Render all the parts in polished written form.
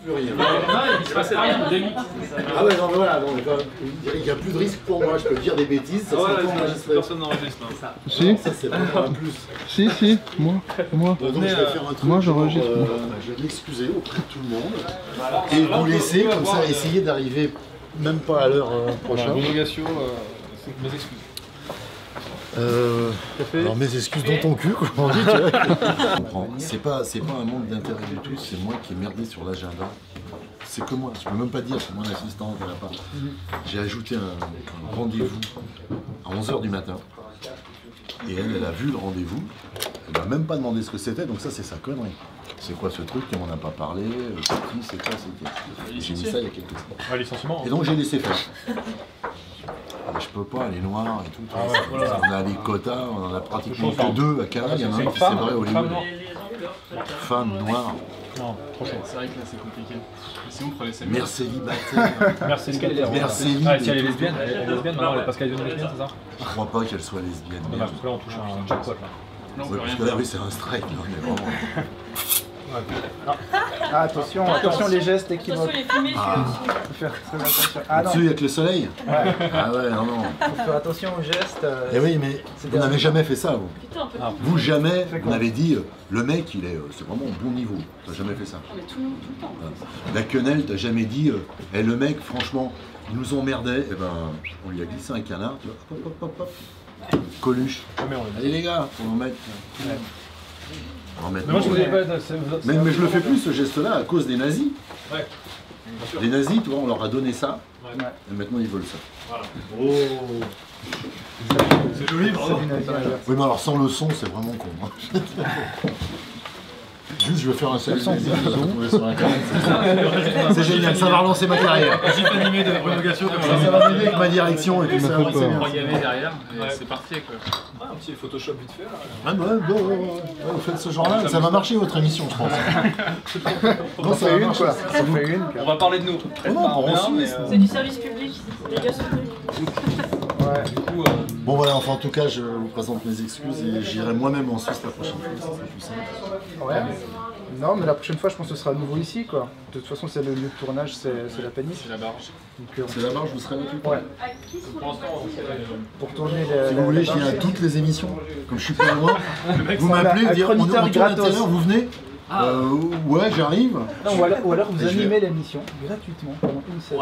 plus rien. Non, il se passe rien, des mythes. Ah ouais, non, mais voilà, donc, il n'y a plus de risque pour moi, je peux dire des bêtises, ça serait pas enregistré. Personne n'enregistre. Si, Ça, c'est vraiment un plus. si, moi. Donc, je vais faire un truc. Moi, j'enregistre. Je vais m'excuser auprès de tout le monde et vous laisser comme ça essayer d'arriver même pas à l'heure prochaine. Prolongation, mes excuses. Alors mes excuses dans ton cul, comme on dit, tu vois. C'est pas un manque d'intérêt du tout, c'est moi qui ai merdé sur l'agenda. C'est que moi, je peux même pas dire, c'est mon assistante, elle a pas. J'ai ajouté un rendez-vous à 11h du matin. Et elle a vu le rendez-vous, elle m'a même pas demandé ce que c'était, donc ça c'est sa connerie. C'est quoi ce truc, on m'en a pas parlé, c'est qui, c'est quoi, c'est qui. J'ai mis ça il y a quelques semaines. Ouais, licenciement. Et donc j'ai laissé faire. Je peux pas, les noirs et tout. Voilà. On a les quotas, on en a pratiquement que deux à Cannes, il y en a un qui c'est vrai au Hollywood. Femme noire. Non, trop chaud. C'est vrai que là c'est compliqué. Si on prenait Mère célibataire. Merci, Merci. Ah, si elle est lesbienne, maintenant elle est parce qu'elle est devenue lesbienne, c'est ça? Je crois pas qu'elle soit lesbienne. Non, parce que là on touche un jackpot là. Non, on Ouais, peut parce rien que là, faire. oui, c'est un strike, là, mais vraiment. Ah, attention, attention les gestes équivoques. Attention les fumées, Faut faire très attention. Ah non, Au-dessus, avec le soleil. Ah ouais, non, non. faut faire attention aux gestes. Eh oui, mais vous n'avez jamais fait ça, vous. Putain, un peu. Vous, jamais, vous n'avez dit, le mec, il est, c'est vraiment au bon niveau. T'as jamais fait ça. Mais tout le temps. La quenelle, t'as jamais dit, eh, le mec, franchement, ils nous emmerdait, et ben, on lui a glissé un canard, tu vois, hop, hop, hop, hop. Coluche. Allez les gars, faut en mettre. On va en mettre. Mais moi je voulais pas. Mais je le fais plus ce geste-là à cause des nazis. Ouais. Les nazis, tu vois, on leur a donné ça, Ouais. et maintenant ils veulent ça. Voilà. Oh. C'est joli, bravo. Oui, mais alors sans le son, c'est vraiment con. Hein. Juste, je vais faire un salut nazi, je vais retrouver sur Internet. C'est génial, ça va relancer ma carrière. J'ai animé de prolongation comme Ça va m'aider avec ma direction et tout ça. fait c'est peur. bien. 3 gavets derrière, et Ouais. c'est parti quoi. un petit Photoshop vite fait là. Ah ouais, bon, ouais, vous faites ce genre-là, ça va marcher votre émission, je pense. Non, ça va une marcher. quoi. Ça fait une. On va parler de nous. Oh non, pour ensuite. C'est du service public, les gars sont venus. Ouais. Du coup, Bon voilà, enfin en tout cas, je vous présente mes excuses et j'irai moi-même en Suisse la prochaine fois, ça sera plus simple. Ouais. Non, mais la prochaine fois, je pense que ce sera à nouveau ici, quoi. De toute façon, c'est le lieu de tournage, c'est la péniche. C'est la barge. Donc, C'est là-bas, je vous serai avec lui. ouais. pour l'instant, Pour tourner les. Si vous voulez, je viens à toutes les émissions, comme je suis pas loin. Vous on a m'appelez, un vous dites, on chroniqueur tourne à telle gratos. heure, vous venez Ouais, j'arrive. Non, ou alors vous Et je vais- animez l'émission gratuitement pendant une semaine.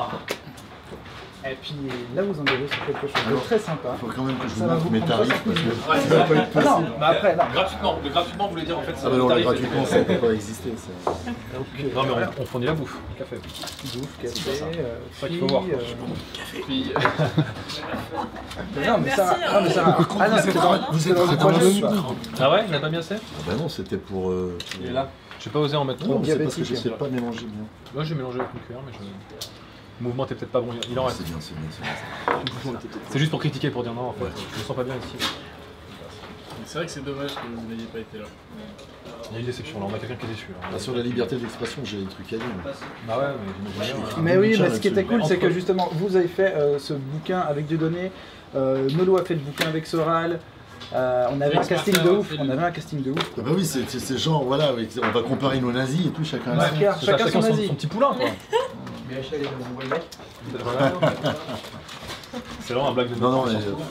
Et puis là, vous engagez sur quelque chose de Alors, très sympa. Il faut quand même que je vous Ça va montre vous mes prendre tarifs parce 60 que Ouais, ça va pas être Ah non, possible. mais après, non. gratuitement. Le gratuitement, vous voulez dire en fait, Ah bah non, le gratuitement, ça ne peut pas exister. ça. Non, mais on fournit la bouffe, café. Bouffe, café, ça qu'il faut voir, quoi. Puis, Non, mais ça. Non, mais ça. Ah non, c'est Vous êtes dans le très projet. dangereux. Ah ouais, il n'a pas bien assez. Bah non, c'était pour. Il est là. J'ai pas osé en mettre Non, trop. mais c'est parce que diabétique. je sais pas mélanger bien. Moi j'ai mélangé avec une cuillère, mais je. Le mouvement était peut-être pas bon, il en reste. C'est bien, c'est bien, c'est bien. C'est juste pour critiquer, pour dire non en fait, je me sens pas bien ici. c'est vrai que c'est dommage que vous n'ayez pas été là. Il y a une déception là, on a quelqu'un qui est déçu. Là. Ah, sur la liberté d'expression, j'ai des trucs à dire. Bah ouais, mais j'imagine bien. Mais oui, bouquin mais ce qui était là-dessus. cool, c'est que justement, vous avez fait ce bouquin avec Dieudonné, Nolo a fait le bouquin avec Soral, on avait un casting de ouf, on avait un casting de ouf. Ah bah oui, c'est genre, voilà, on va comparer nos nazis et tout, chacun a Ouais. son. Chacun son asie. son petit poulain quoi. C'est vraiment un blague de Non, non, mais,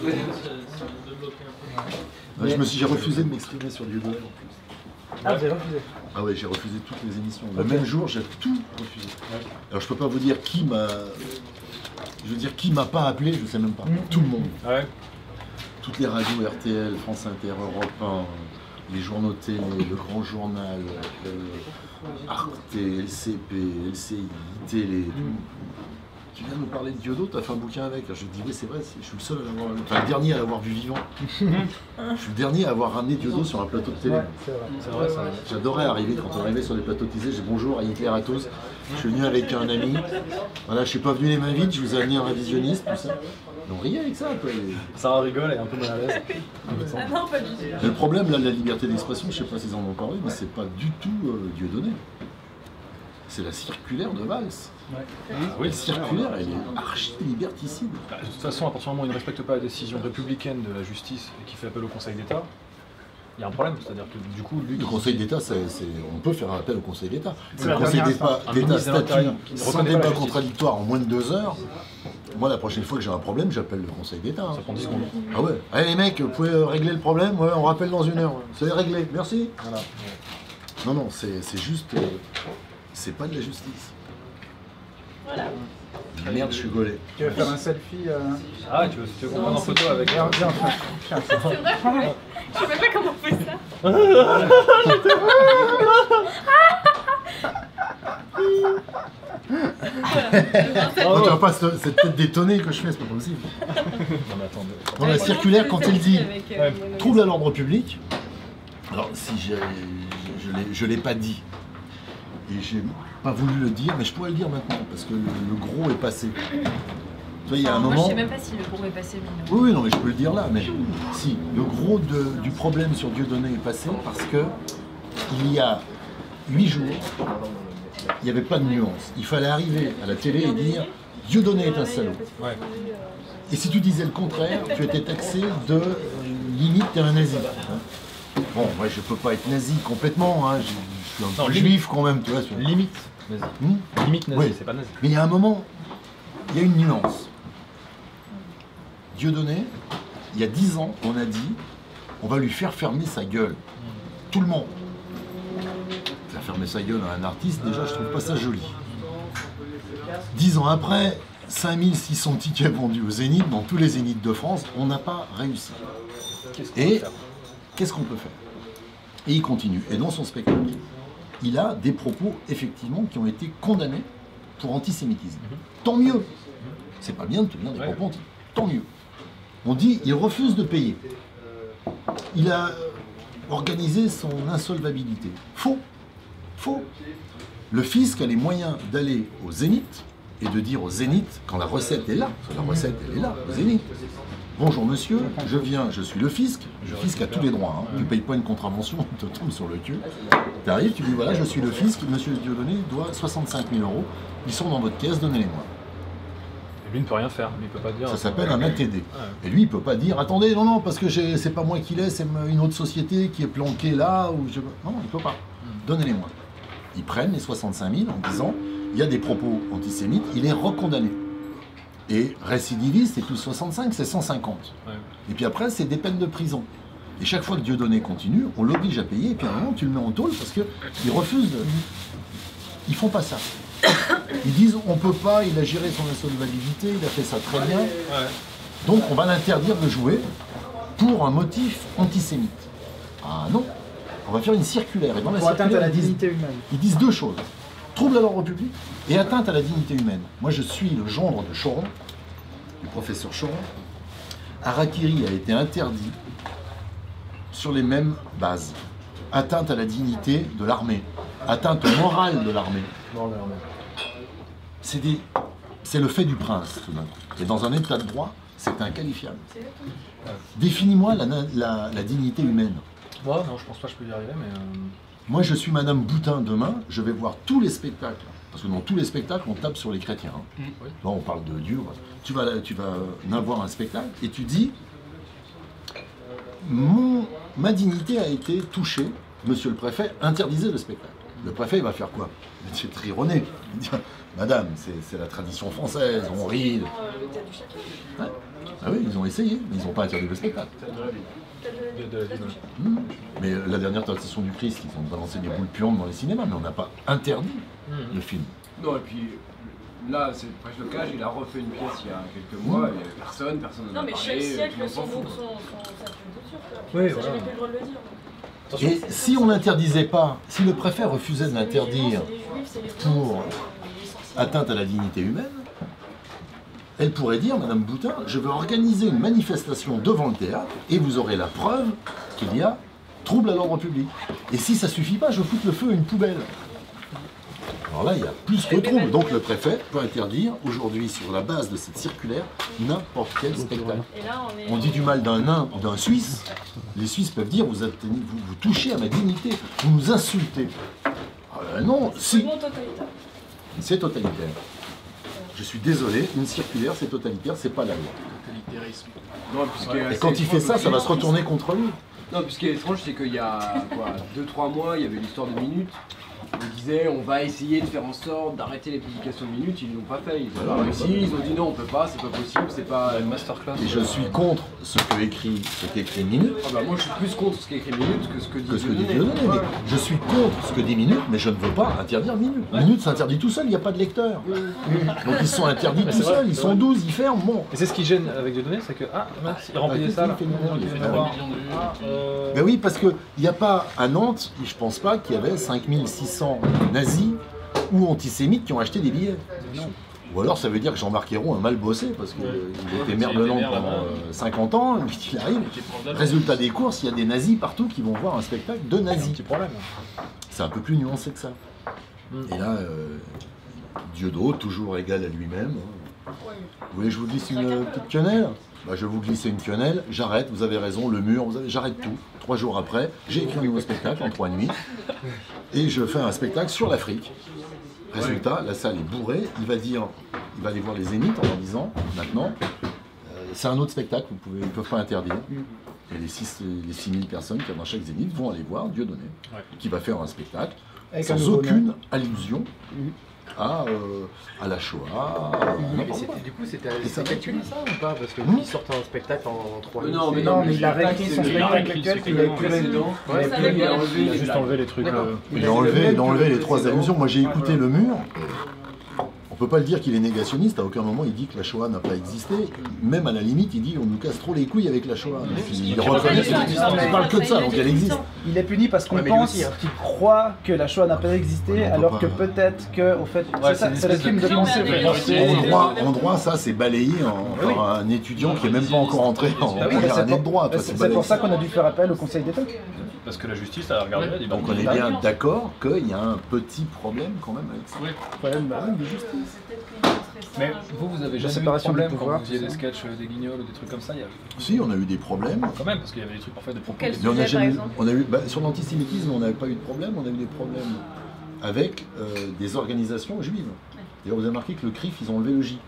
Mais- j'ai refusé de m'exprimer sur Dieudonné en plus. Ah, vous avez refusé. Ah ouais, j'ai refusé toutes les émissions. Le même jour, j'ai tout refusé. Alors je peux pas vous dire qui m'a. Je veux dire, qui m'a pas appelé, je sais même pas. Tout le monde. Ouais. Toutes les radios RTL, France Inter, Europe 1, les journaux télé, le Grand Journal, Arte, LCP, LCI, Télé, tout. Tu viens de nous parler de Diodo, t'as fait un bouquin avec. Je dis oui, c'est vrai, je suis le seul à l'avoir, enfin le dernier à l'avoir vu vivant. Je suis le dernier à avoir ramené Diodo sur un plateau de télé. Ouais, c'est vrai. C'est vrai ça. J'adorais arriver quand on arrivait sur les plateaux de télé, j'ai bonjour à Hitler à tous. Je suis venu avec un ami. Voilà, je suis pas venu les mains vides, je vous ai amené un révisionniste, tout ça. Donc riez avec ça, quoi. Sarah rigole, elle est un peu mal à l'aise. Ah non, pas du tout. Mais le problème, là, de la liberté d'expression, je sais pas s'ils en ont parlé, mais c'est pas du tout Dieudonné. C'est la circulaire de Valls. Oui, La circulaire, elle est archi liberticide. Bah, de toute façon, à partir du moment où il ne respecte pas la décision républicaine de la justice et qu'il fait appel au Conseil d'État, Il y a un problème, c'est-à-dire que du coup, lui. Le Conseil d'État, on peut faire appel au Conseil d'État. C'est Si la le Conseil dernière d'État Un ministre de statue l'Intérieur qui ne sans reconnaît pas la débat justice. contradictoire en moins de 2 heures, moi la prochaine fois que j'ai un problème, j'appelle le Conseil d'État. hein. Ça prend 10 secondes. Ah ouais. Allez les mecs, vous pouvez régler le problème, ouais, on rappelle dans 1 heure. C'est réglé, merci. Voilà. Non, non, c'est juste. C'est pas de la justice. Voilà. Merde, je suis gaulé. Tu veux faire un selfie Ah, tu veux qu'on prenne en photo avec. Viens, viens, viens. C'est vrai, ouais. Je sais même pas comment on fait ça. Oh, tu vois pas cette tête détonnée que je fais, c'est pas possible. Non, mais attends. Dans la circulaire, quand elle dit Ouais. trouble à l'ordre public, alors si je l'ai pas dit, et j'ai pas voulu le dire, mais je pourrais le dire maintenant, parce que le gros est passé. Tu vois, il y a un Moi, je moment... sais même pas si le gros est passé, mais non. Oui, oui, non, mais je peux le dire là, mais si, le gros du problème sur Dieudonné est passé parce que il y a 8 jours, il n'y avait pas de nuance. Il fallait arriver à la télé et dire Dieudonné est un salaud. Ouais. Et si tu disais le contraire, tu étais taxé de limite t'es un nazi. Hein. Bon, moi je peux pas être nazi complètement, hein. Je suis un Non, peu limite. juif quand même, tu vois. Limite nazi. Limite nazi, Oui. c'est pas nazi. Mais il y a un moment, il y a une nuance. Dieudonné, il y a 10 ans, on a dit, on va lui faire fermer sa gueule. Tout le monde. Faire fermer sa gueule à un artiste, déjà, je trouve pas ça joli. 10 ans après, 5600 tickets vendus au Zénith, dans tous les Zéniths de France, on n'a pas réussi. Qu'est-ce qu'on Et peut faire qu'est-ce qu'on peut faire? Et il continue. Et dans son spectacle, il a des propos, effectivement, qui ont été condamnés pour antisémitisme. Tant mieux. C'est pas bien de tenir des Ouais. propos anti. Tant mieux. On dit, il refuse de payer. Il a organisé son insolvabilité. Faux. Faux. Le fisc a les moyens d'aller au Zénith et de dire au Zénith, quand la recette est là, parce que la recette elle est là, au Zénith. Bonjour monsieur, je viens, je suis le fisc. Le fisc a tous les droits. Hein. Tu ne payes pas une contravention, on te tombe sur le cul. Tu arrives, tu dis voilà, je suis le fisc, monsieur Dieudonné doit 65 000 €. Ils sont dans votre caisse, donnez-les-moi. Et lui ne peut rien faire, lui il peut pas dire. Ça s'appelle un ATD. Ouais. Et lui, il peut pas dire attendez, non, non, parce que c'est pas moi qui l'ai, c'est une autre société qui est planquée là. Ou je... Non, il peut pas. Donnez-les-moi. Ils prennent les 65 000 en disant il y a des propos antisémites, il est recondamné. Et récidiviste, c'est plus 65, c'est 150. Ouais. Et puis après, c'est des peines de prison. Et chaque fois que Dieudonné continue, on l'oblige à payer, et puis à un moment, tu le mets en tôle parce qu'ils refusent de... Ils font pas ça. Ils disent on peut pas, il a géré son insolvabilité, il a fait ça très bien, Ouais. donc on va l'interdire de jouer pour un motif antisémite. Ah non, on va faire une circulaire. Et dans la Pour atteinte à circulaire, la dignité humaine. ils disent 2 choses. Trouble à l'ordre public et atteinte à la dignité humaine. Moi, je suis le gendre de Choron, du professeur Choron. Harakiri a été interdit sur les mêmes bases. Atteinte à la dignité de l'armée, atteinte au moral de l'armée. Non, non, non. C'est le fait du prince, tout d'un coup. Et dans un état de droit, c'est inqualifiable. Définis-moi la dignité humaine. Moi, non, je pense pas que je peux y arriver, mais. Moi, je suis Madame Boutin demain, je vais voir tous les spectacles. Parce que dans tous les spectacles, on tape sur les chrétiens. Hein. Oui. Là, on parle de Dieu. Tu vas avoir un spectacle et tu dis ma dignité a été touchée, monsieur le préfet, interdisez le spectacle. Le préfet, il va faire quoi? Il va être rironné. Il va dire madame, c'est la tradition française, on rit. Le théâtre du château. Ouais. Ah oui, ils ont essayé, mais ils n'ont pas interdit le spectacle. De la ville, ouais. Mais la dernière tentation du Christ, ils ont balancé des boules puantes dans les cinémas, mais on n'a pas interdit le film. Non, et puis là, c'est presque le cas, il a refait une pièce il y a quelques mois, il n'y avait personne n'en Non, a mais parlé, chaque tout le siècle, monde son s'en fout. Oui, Oui, ça voilà. jamais plus le droit de le dire. Et si on n'interdisait pas, si le préfet refusait de l'interdire pour atteinte à la dignité humaine, elle pourrait dire, Madame Boutin, je veux organiser une manifestation devant le théâtre et vous aurez la preuve qu'il y a trouble à l'ordre public. Et si ça suffit pas, je fous le feu à une poubelle. Alors là, il y a plus que trouble. Donc le préfet peut interdire aujourd'hui, sur la base de cette circulaire, n'importe quel spectacle. Et là, On dit du mal d'un nain ou d'un Suisse, les Suisses peuvent dire vous touchez à ma dignité, vous nous insultez. Non, si, Bon totalitaire. c'est totalitaire. Je suis désolé, une circulaire c'est totalitaire, c'est pas la loi. Totalitarisme. Non, puisque Et quand il fait ça, ça va se retourner contre lui. Non, puis ce qui est étrange, c'est qu'il y a quoi, 2-3 mois, il y avait l'histoire de Minute. Ils disaient on va essayer de faire en sorte d'arrêter les publications de Minute, ils l'ont pas fait. Ils ont réussi, ils ont dit non, on peut pas, c'est pas possible, c'est pas une masterclass. Et je suis contre ce qu'écrit Minute. Ah bah moi je suis plus contre ce qu'écrit Minute que ce que dit Dieudonné. Mais je suis contre ce que dit Minute, mais je ne veux pas interdire Minute. Minute s'interdit tout seul, il n'y a pas de lecteur. Donc ils sont interdits tout seuls, ils sont 12, ils ferment, bon. Et c'est ce qui gêne avec Dieudonné, c'est que mince, il remplit des salles. Ben oui, parce qu'il n'y a pas à Nantes, je pense pas qu'il y avait 5600 nazis ou antisémites qui ont acheté des billets. Non. Ou alors ça veut dire que Jean-Marc Ayrault a mal bossé parce qu'il était maire de Nantes pendant 50 ans, et puis il arrive. Résultat des courses, il y a des nazis partout qui vont voir un spectacle de nazis. Petit problème. C'est un peu plus nuancé que ça. Et là, Dieudonné, toujours égal à lui-même. Vous voulez que je vous glisse une petite quenelle? Bah, je vais vous glisser une quenelle, j'arrête, vous avez raison, le mur, j'arrête tout. 3 jours après, j'ai écrit un nouveau spectacle en 3 nuits, et je fais un spectacle sur l'Afrique. Résultat, la salle est bourrée, il va aller voir les Zéniths en leur disant, maintenant, c'est un autre spectacle, ils ne peuvent pas interdire. Et les 6000 personnes qui sont dans chaque Zénith vont aller voir Dieudonné, qui va faire un spectacle sans aucune allusion à la Shoah. Du coup, c'était calculé ça ou pas? Parce qu'il sortait un spectacle en 3 minutes. Non, mais il a réécrit son spectacle actuel qu'il avait précédent. Il a juste enlevé les trucs. Il a enlevé les 3 allusions. Moi j'ai écouté le mur. On peut pas le dire qu'il est négationniste, à aucun moment il dit que la Shoah n'a pas existé. Même à la limite, il dit on nous casse trop les couilles avec la Shoah. Il reconnaît qu'elle existe. Il parle que de ça, donc elle existe. Il est puni parce qu'on pense qu'il croit que la Shoah n'a pas existé, alors que peut-être que, au fait, c'est la crime de pensée. En droit, ça c'est balayé par un étudiant qui est même pas encore entré en première année de droit. C'est pour ça qu'on a dû faire appel au Conseil d'État. Parce que la justice a regardé, elle dit donc on est bien d'accord qu'il y a un petit problème quand même avec ça. Problème de justice. Mais vous avez jamais eu de problème quand vous faisiez des sketchs, des guignols ou des trucs comme ça? Si, on a eu des problèmes. Quand même, parce qu'il y avait des trucs parfois de propos. On a eu, sur l'antisémitisme, on n'avait pas eu de problème, on a eu des problèmes avec des organisations juives. D'ailleurs, vous avez remarqué que le CRIF, ils ont enlevé le J.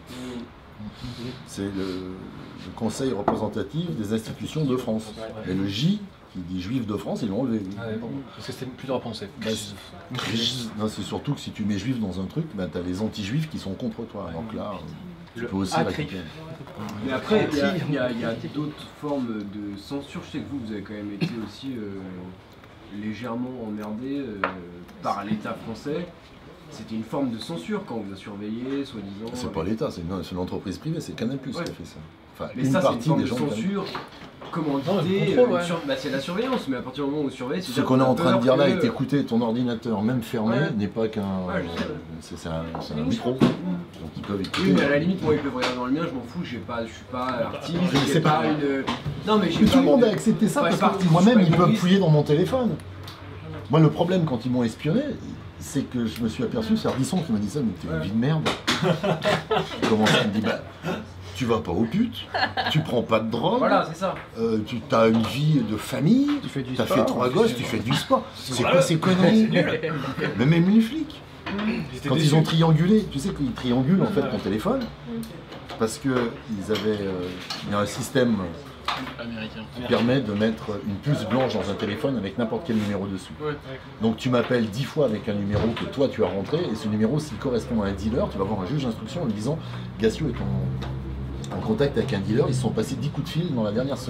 C'est le Conseil représentatif des institutions de France. Et le J, qui dit juif de France, ils l'ont enlevé. Parce que c'était plus dur à penser. Non, c'est surtout que si tu mets juif dans un truc, ben, tu as les anti-juifs qui sont contre toi. Donc là, tu peux aussi récupérer. Mais après, il y a d'autres formes de censure. Je sais que vous avez quand même été aussi légèrement emmerdé par l'État français. C'était une forme de censure quand on vous a surveillé, soi-disant. C'est pas l'État, c'est une entreprise privée, c'est Canal+ qui a fait ça. Enfin, mais ça, c'est une forme de censure. Comment dire, c'est la surveillance, mais à partir du moment où on surveille, c'est ce qu'on est en train de dire là est écouter ton ordinateur, même fermé, n'est pas qu'un. C'est un micro. Donc ils peuvent écouter. Oui, mais à la limite, moi, ils peuvent regarder dans le mien, je m'en fous, je suis pas artiste, c'est pas une. Non, mais tout le monde a accepté ça, parce que moi-même, ils peuvent fouiller dans mon téléphone. Moi, le problème, quand ils m'ont espionné, c'est que je me suis aperçu, c'est Ardisson qui m'a dit ça, mais t'es une vie de merde. Comment ça? Il me dit, bah. Tu vas pas aux putes, tu prends pas de drogue, voilà, c'est ça. Tu as une vie de famille, tu as fait 3 gosses, tu fais du sport. C'est quoi ces conneries? Mais même les flics, quand ils ont triangulé, tu sais qu'ils triangulent en fait ton téléphone, parce que il y a un système qui permet de mettre une puce blanche dans un téléphone avec n'importe quel numéro dessus. Donc tu m'appelles 10 fois avec un numéro que toi tu as rentré, et ce numéro, s'il correspond à un dealer, tu vas voir un juge d'instruction en lui disant « Gassio est en contact avec un dealer, ils se sont passés 10 coups de fil dans la dernière semaine. »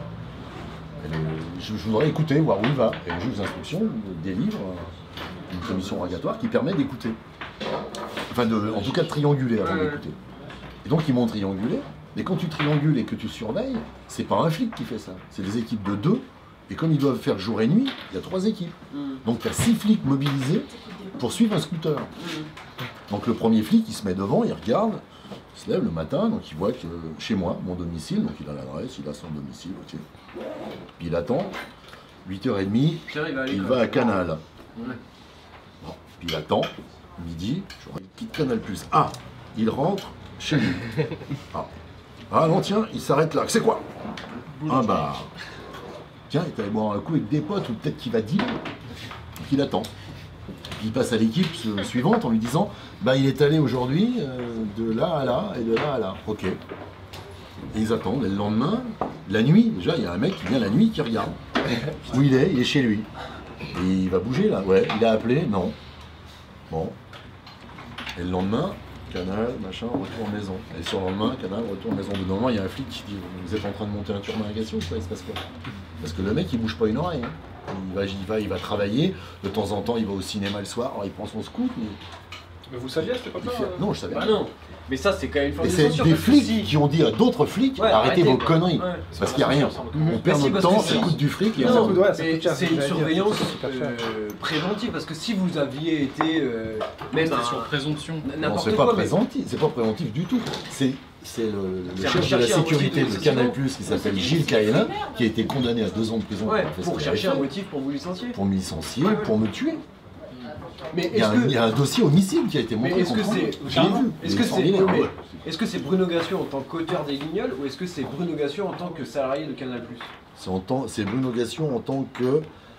Je voudrais écouter, voir où il va. Et le juge d'instruction délivre une commission rogatoire qui permet d'écouter. Enfin, en tout cas de trianguler avant d'écouter. Et donc ils m'ont triangulé. Mais quand tu triangules et que tu surveilles, c'est pas un flic qui fait ça. C'est des équipes de 2. Et comme ils doivent faire jour et nuit, il y a 3 équipes. Donc il y a 6 flics mobilisés pour suivre un scooter. Donc le premier flic, il se met devant, il regarde, il se lève le matin, donc il voit que chez moi, mon domicile, donc il a l'adresse, il a son domicile, ok. Puis il attend, 8h30, il va à Canal. Bon, puis il attend, midi, il quitte Canal+. Ah, il rentre chez lui. Ah non, tiens, il s'arrête là. C'est quoi? Un bar. Tiens, il est allé boire un coup avec des potes, ou peut-être qu'il va dealer. Donc il attend. Puis il passe à l'équipe suivante en lui disant bah il est allé aujourd'hui de là à là et de là à là. Ok. Et ils attendent. Et le lendemain, la nuit, déjà il y a un mec qui vient la nuit qui regarde. Où il est chez lui. Et il va bouger là, ouais. Il a appelé, non. Bon. Et le lendemain, Canal, machin, retour maison. Et sur le lendemain, Canal, retour maison. De moment, il y a un flic qui dit, vous êtes en train de monter un turbin à gaz ou quoi, il se passe quoi? Parce que le mec, il bouge pas une oreille. Hein. Il va travailler, de temps en temps, il va au cinéma le soir, alors il prend son scoop. Mais vous saviez, c'était pas ça? Non, je savais. Bah non. Mais ça, c'est quand même une forme Et de c'est censure. des parce que flics si- qui ont dit à d'autres flics, Ouais, arrêtez vos quoi. conneries. Ouais. Parce qu'il n'y a rien. On perd si, notre parce temps, que ça si. coûte du fric. Et ça Non, coûte- ouais, ça mais coûte cher, c'est c'est une ce que j'allais dire, surveillance c'est super cher. préventive, parce que si vous aviez été même C'était sur présomption. Non, n'importe c'est pas quoi, mais- préventif, c'est pas préventif du tout. C'est le C'est un chef de la chercheur sécurité aussi, de Canal+, qui effectivement. s'appelle Gilles Caïna, qui a été condamné à 2 ans de prison Ouais, pour pour chercher un motif pour vous licencier. pour me licencier, Ouais, ouais. pour me tuer. Mais Il y, a est-ce il y a un dossier homicide qui a été Mais montré. est-ce que contre moi. c'est- Je l'ai vu. Est-ce Il que est c'est extraordinaire. mais Ouais. est-ce que c'est Bruno Gassion en tant qu'auteur des Guignols ou est-ce que c'est Bruno Gassion en tant que salarié de Canal+? C'est Bruno Gassion en tant que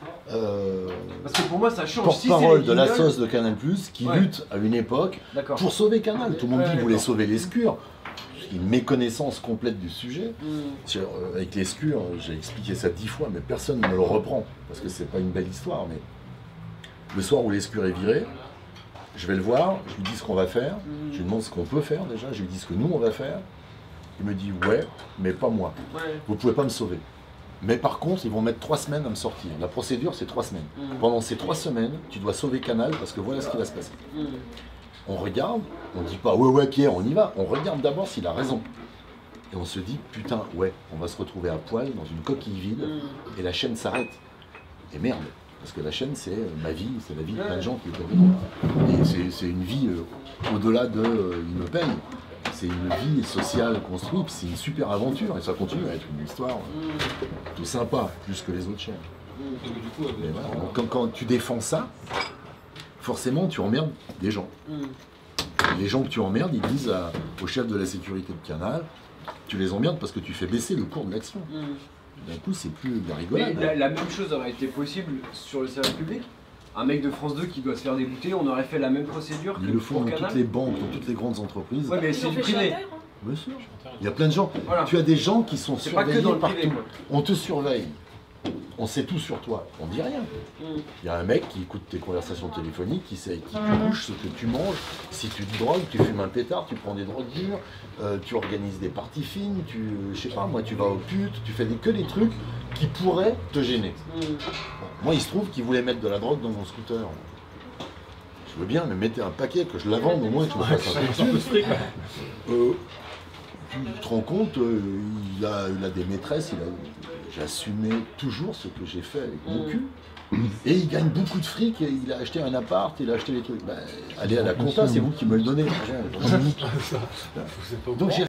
Parce que pour moi ça change. Si c'est porte-parole les de la Guignols- sauce de Canal+, qui Ouais. lutte à une époque D'accord. pour sauver Canal. Tout le monde dit qu'il voulait d'accord. sauver l'escure. Une méconnaissance complète du sujet. Avec l'escure, j'ai expliqué ça 10 fois, mais personne ne me le reprend, parce que c'est pas une belle histoire. Mais le soir où l'escure est viré, je vais le voir, je lui dis ce qu'on va faire, je lui demande ce qu'on peut faire déjà, je lui dis ce que nous on va faire. Il me dit ouais, mais pas moi. Ouais. Vous pouvez pas me sauver. Mais par contre, ils vont mettre 3 semaines à me sortir. La procédure, c'est 3 semaines. Pendant ces 3 semaines, tu dois sauver Canal, parce que voilà ce qui va se passer. On regarde, on dit pas ouais Pierre, on y va. On regarde d'abord s'il a raison. Et on se dit putain ouais, on va se retrouver à poil dans une coquille vide et la chaîne s'arrête. Et merde, parce que la chaîne c'est ma vie, c'est la vie de plein de gens qui étaient dedans. Et c'est une vie au-delà de il me paye. C'est une vie sociale construite, puis c'est une super aventure et ça continue à être une histoire tout sympa, plus que les autres chaînes. Mais voilà, donc, quand tu défends ça, forcément tu emmerdes des gens. Et les gens que tu emmerdes, ils disent au chef de la sécurité de Canal, tu les emmerdes parce que tu fais baisser le cours de l'action. D'un coup, c'est plus de la rigolade. Mais la même chose aurait été possible sur le service public. Un mec de France 2 qui doit se faire dégoûter, on aurait fait la même procédure Ils que le font pour dans Canal. toutes les banques, dans toutes les grandes entreprises. Ouais, mais c'est du privé. Bien sûr. Il y a plein de gens. Voilà. Tu as des gens qui sont C'est pas que surveillés dans le partout. privé, quoi. On te surveille. On sait tout sur toi. On dit rien. Il y a un mec qui écoute tes conversations téléphoniques, qui sait qui tu bouges, ce que tu manges, si tu te drogues, tu fumes un pétard, tu prends des drogues dures, tu organises des parties fines, je sais pas moi, tu vas aux putes, tu fais que des trucs qui pourraient te gêner. Bon, moi, il se trouve qu'il voulait mettre de la drogue dans mon scooter. Je veux bien, mais mettez un paquet, que je la vende au moins, que je me fasse un peu de thunes. Tu te rends compte, il a des maîtresses, j'ai assumé toujours ce que j'ai fait avec mon cul. Et il gagne beaucoup de fric, et il a acheté un appart, il a acheté les trucs. Ben, allez à la compta, c'est vous qui me le donnez. Donc j'ai